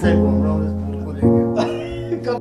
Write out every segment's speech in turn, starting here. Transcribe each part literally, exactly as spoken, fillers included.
से घूम रहा हूँ स्कूल को लेके।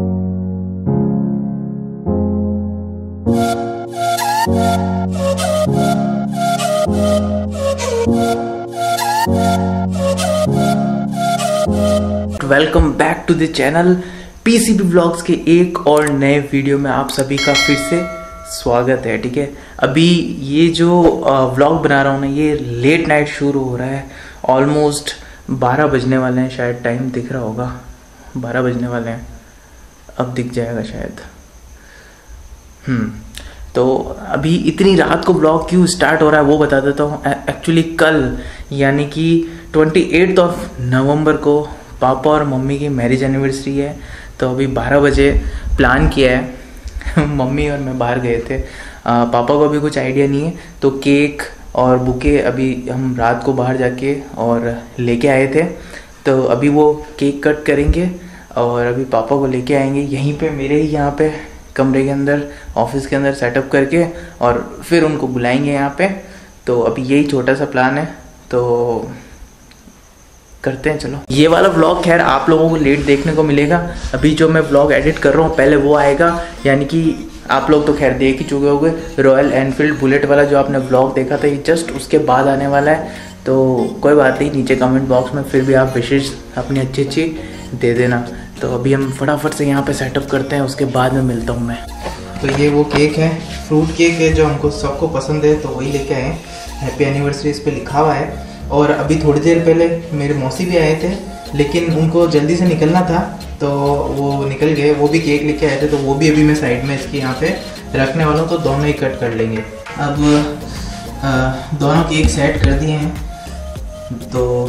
Welcome back to the channel PCB vlogs के एक और नए वीडियो में आप सभी का फिर से स्वागत है। ठीक है, अभी ये जो व्लॉग बना रहा हूँ ना, ये लेट नाइट शुरू हो रहा है। ऑलमोस्ट बारह बजने वाले हैं, शायद टाइम दिख रहा होगा, बारह बजने वाले हैं, अब दिख जाएगा शायद। हम्म तो अभी इतनी रात को व्लॉग क्यों स्टार्ट हो रहा है वो बता देता हूँ। एक्चुअली कल यानी कि ट्वेंटी एट्थ ऑफ नवंबर को पापा और मम्मी की मैरिज एनिवर्सरी है। तो अभी बारह बजे प्लान किया है मम्मी और मैं बाहर गए थे। आ, पापा को अभी कुछ आइडिया नहीं है, तो केक और बुके अभी हम रात को बाहर जाके और लेके आए थे। तो अभी वो केक कट करेंगे और अभी पापा को लेके आएंगे यहीं पे मेरे ही यहाँ पे कमरे के अंदर, ऑफिस के अंदर सेटअप करके, और फिर उनको बुलाएंगे यहाँ पे। तो अभी यही छोटा सा प्लान है, तो करते हैं। चलो, ये वाला व्लॉग खैर आप लोगों को लेट देखने को मिलेगा। अभी जो मैं व्लॉग एडिट कर रहा हूँ पहले वो आएगा, यानी कि आप लोग तो खैर देख ही चुके होंगे। रॉयल एनफील्ड बुलेट वाला जो आपने व्लॉग देखा था, ये जस्ट उसके बाद आने वाला है। तो कोई बात नहीं, नीचे कमेंट बॉक्स में फिर भी आप विशेष अपनी अच्छी अच्छी दे देना। तो अभी हम फटाफट से यहाँ पे सेटअप करते हैं, उसके बाद में मिलता हूँ मैं। तो ये वो केक है, फ्रूट केक है जो हमको सबको पसंद है, तो वही लेके आए हैं। हैप्पी एनिवर्सरी इस पर लिखा हुआ है। और अभी थोड़ी देर पहले मेरे मौसी भी आए थे, लेकिन उनको जल्दी से निकलना था तो वो निकल गए। वो भी केक लेके आए थे, तो वो भी अभी मैं साइड में इसके यहाँ पे रखने वाला हूँ, तो दोनों ही कट कर लेंगे। अब आ, दोनों केक सेट कर दिए हैं। तो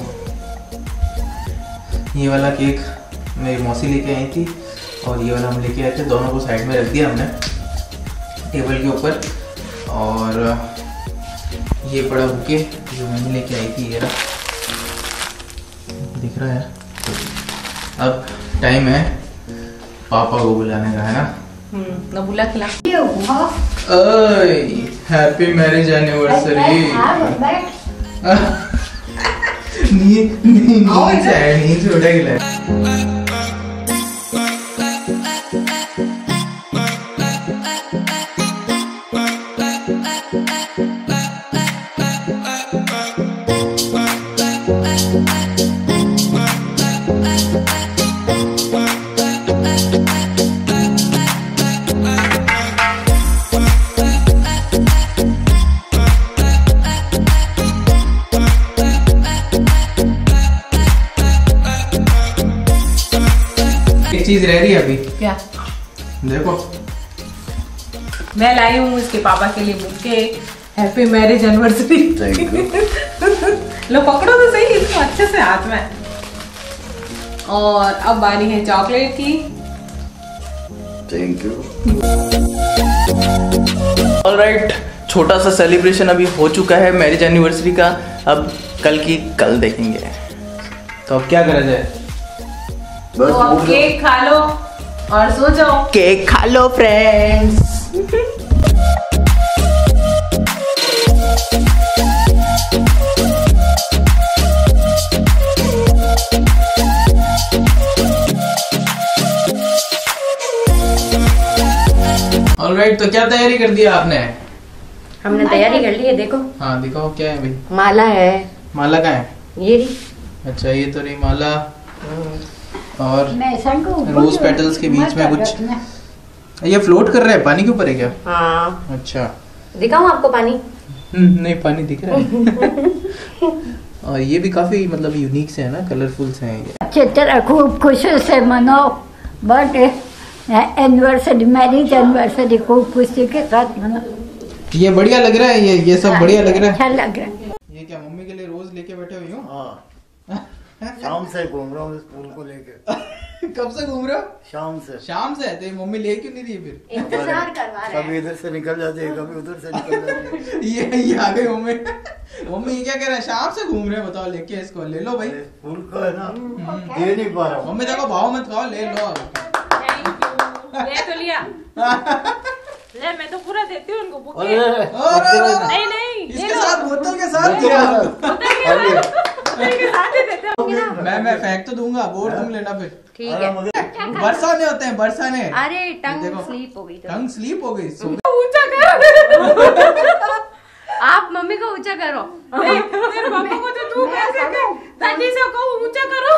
ये वाला केक मेरी मौसी लेके आई थी और ये वाला हम लेके आए थे। दोनों को साइड में रख दिया हमने टेबल के ऊपर। और ये बड़ा बुके जो मैंने लेके आई थी, ये रहा, दिख रहा है। अब टाइम है पापा को बुलाने का, है ना? हम्म, बुला खिला। ओए हैप्पी मैरिज एनिवर्सरी। नींद नींद से है, नींद से उठा के चीज रह रही है अभी। क्या? देखो, मैं लाई हूँ इसके पापा के लिए बुके, हैप्पी मैरिज एनिवर्सरी। लो पकड़ो तो सही इसको अच्छे से हाथ में। और अब बारी है चॉकलेट की। Thank you. ऑलराइट, छोटा सा सेलिब्रेशन अभी हो चुका है मैरिज एनिवर्सरी का। अब कल की कल देखेंगे। तो अब क्या करा जाए? तो अब केक खा लो और सो जाओ। केक खा लो फ्रेंड्स। ऑलराइट, तो क्या तैयारी कर दिया आपने? हमने तैयारी कर ली है, देखो। हाँ दिखाओ, क्या है भाई? माला है। माला का है? ये रही। अच्छा, ये तो रही माला। और रोज पेटल्स के बीच में कुछ ये फ्लोट कर रहा है, पानी के ऊपर है क्या? हाँ। अच्छा, दिखाऊं आपको पानी? नहीं, पानी दिख रहा है। और ये भी काफी मतलब यूनिक से है ना, कलरफुल से है ये। अच्छी तरह खूब खुशी से मनाओ बर्थडे एनिवर्सरी, मैरिज एनिवर्सरी खूब खुशी के साथ मनाओ। ये बढ़िया लग रहा है, ये ये सब बढ़िया लग रहा है। अच्छा लग रहा है। ये क्या मम्मी के लिए रोज लेके बैठे हुए हो? हाँ, शाम से घूम रहा हूँ स्कूल को लेके। कब से घूम रहे हो? शाम से। शाम से? तो मम्मी ले क्यों नहीं रही फिर? इंतजार करवा रहे हैं। कभी इधर से निकल जाती है, कभी उधर से निकल जाती है। ये ये आ गई मम्मी। मम्मी क्या कह रहा है? शाम से घूम रहे हो, बताओ, लेके इसको ले लो भाई। स्कूल को है ना, दे नहीं पा रहा हूँ। मम्मी देखो, भाव मत खाओ, ले लो। ले तो लिया। ले, मैं तो पूरा देती हूँ उनको बुके। नहीं नहीं, इसके साथ बोतल के साथ बोतल के साथ ही देते हैं। मैं मैं फेंक तो दूंगा, बोर तुम लेना फिर। ठीक है। बरसाने होते हैं, बरसाने। अरे टंग स्लीप हो गई। टंग स्लीप हो गई। ऊंचा कर। आप मम्मी को ऊंचा करो। तेरे पापा को तो तू कैसे कर? दादी से को ऊंचा करो।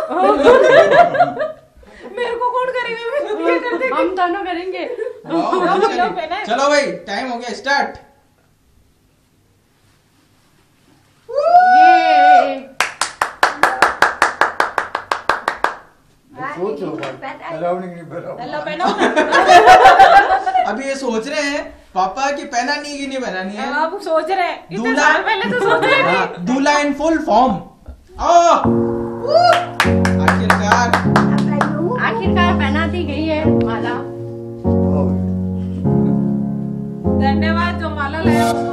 मेरे को कौन करेगा? ये कर देंगे। हम दोनों करेंगे। चलो भाई टाइम हो गया, स्टार्ट। अभी ये सोच रहे हैं पापा की पहना नहीं की नहीं पहनानी है। अब सोच रहे हैं, इतने दूल्हा साल पहले तो सोच रहे थे। दूल्हा इन फुल फॉर्म। आखिरकार आखिरकार पहना दी गई है माला। धन्यवाद जो माला लाया उसको।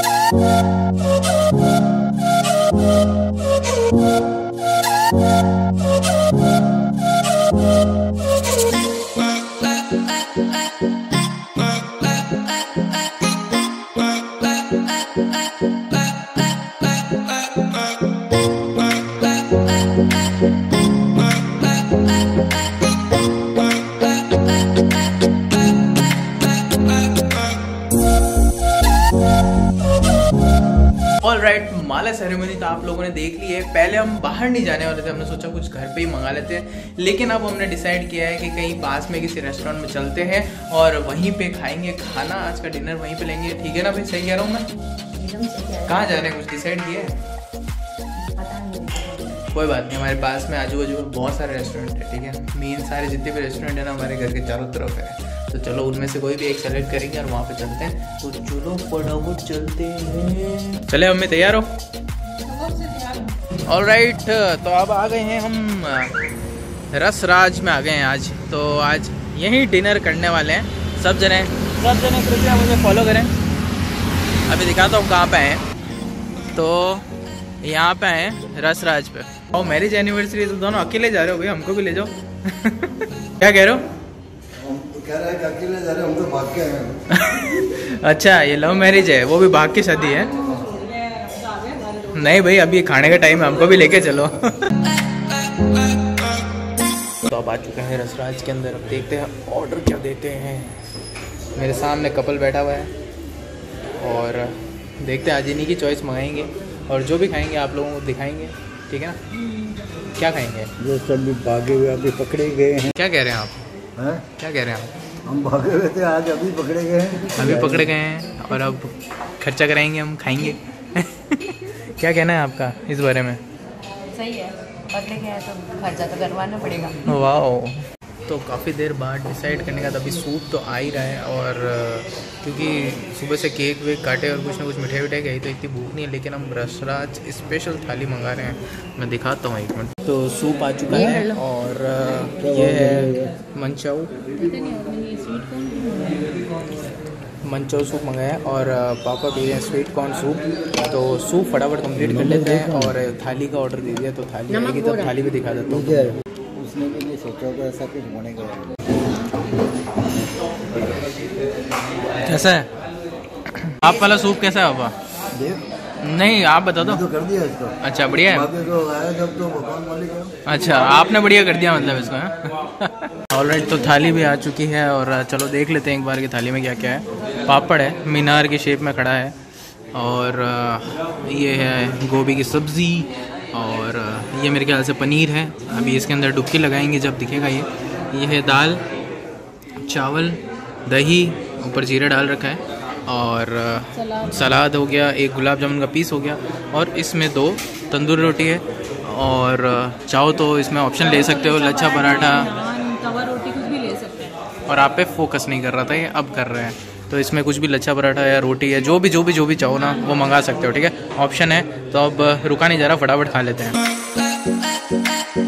ऑलराइट, माला सेरेमनी तो आप लोगों ने देख ली है। पहले हम बाहर नहीं जाने वाले थे, हमने सोचा कुछ घर पे ही मंगा लेते हैं, लेकिन अब हमने डिसाइड किया है कि कहीं पास में किसी रेस्टोरेंट में चलते हैं और वहीं पे खाएंगे खाना। आज का डिनर वहीं पे लेंगे, ठीक है ना भाई? सही कह रहा हूँ मैं? कहाँ जा रहे हैं, कुछ डिसाइड किया है? कोई बात नहीं, हमारे पास में आजू बाजू बहुत सारे रेस्टोरेंट है, ठीक है? मेन सारे जितने भी रेस्टोरेंट है ना हमारे घर के चारों तरफ है, तो चलो उनमें से कोई भी एक सेलेक्ट करेंगे और वहाँ पे चलते हैं। तो चलो फटाफट चलते हैं। चले मम्मी, तैयार हो? ऑलराइट, तो अब आ गए हैं हम रसराज में आ गए हैं आज। तो आज यहीं डिनर करने वाले हैं सब जने। सब जने कृपया मुझे फॉलो करें। अभी दिखाता हूँ कहाँ पे हैं। तो यहाँ पे हैं रसराज पे। और मैरिज एनिवर्सरी, तो दोनों अकेले जा रहे हो भाई, हमको भी ले जाओ। क्या कह रहे हो? कह रहा है कि अकेले जा रहे हैं, हम तो भाग के आए हैं। अच्छा, ये लव मैरिज है, वो भी भाग की शादी है? नहीं भाई, अभी खाने का टाइम है, हमको भी लेके चलो। तो अब आ चुके हैं रसराज के अंदर। अब देखते हैं ऑर्डर क्या देते हैं। मेरे सामने कपल बैठा हुआ है और देखते हैं आज इन्हीं की चॉइस मंगाएंगे और जो भी खाएंगे आप लोगों को दिखाएंगे, ठीक है ना? क्या खाएंगे? जो सब भी भागे हुए अभी पकड़े गए हैं। क्या कह रहे हैं आप? हैं? क्या कह रहे हैं आप? हम भागे हुए थे, आज अभी पकड़े गए हैं। अभी पकड़े गए हैं और अब खर्चा कराएंगे, हम खाएंगे। क्या कहना है आपका इस बारे में? सही है, पकड़े गए हैं तो खर्चा तो करवाना पड़ेगा। वाह, तो काफ़ी देर बाद डिसाइड करने का, तभी सूप तो आ ही रहा है। और क्योंकि सुबह से केक वेक काटे और कुछ ना कुछ मिठाई विठाई गई, तो इतनी भूख नहीं है, लेकिन हम रसराज स्पेशल थाली मंगा रहे हैं। मैं दिखाता हूँ एक मिनट। तो सूप आ चुका है और ये है मंचाऊ मंचाऊ सूप मंगाया और पापा पी रहे हैं स्वीट कॉर्न सूप। तो सूप फटाफट कंप्लीट कर लेते हैं और थाली का ऑर्डर दे दिया, तो थाली आएगी तब थाली भी दिखा देता हूँ। उसने भी नहीं सोचा होगा ऐसा कुछ बनेगा। कैसा है आप वाला सूप? कैसा है पापा? नहीं, आप बता दो। तो कर दिया इसको। अच्छा, बढ़िया है। तो आया जब तो भगवान मालिक है। अच्छा, आपने बढ़िया कर दिया मतलब इसको। ऑलराइट, तो थाली भी आ चुकी है और चलो देख लेते हैं एक बार की थाली में क्या क्या है। पापड़ है, मीनार की शेप में खड़ा है, और ये है गोभी की सब्ज़ी, और ये मेरे ख्याल से पनीर है। अभी इसके अंदर डुबकी लगाएंगे जब दिखेगा ये। ये है दाल, चावल, दही, ऊपर जीरा डाल रखा है, और सलाद हो गया, एक गुलाब जामुन का पीस हो गया, और इसमें दो तंदूरी रोटी है, और चाहो तो इसमें ऑप्शन ले सकते हो लच्छा पराठा, तवा रोटी कुछ भी ले सकते हैं। और आप पे फोकस नहीं कर रहा था ये, अब कर रहे हैं। तो इसमें कुछ भी लच्छा पराठा या रोटी या जो भी जो भी जो भी चाहो ना वो मंगा सकते हो, ठीक है? ऑप्शन है, तो अब रुका नहीं जा रहा, फटाफट खा लेते हैं।